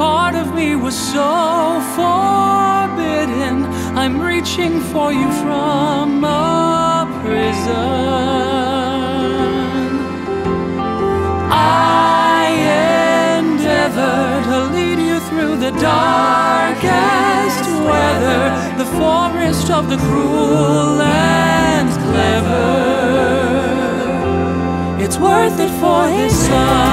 part of me was so forbidden. I'm reaching for you from a prison. I endeavor to lead you through the darkest weather, the forest of the cruel and clever. It's worth it for his son.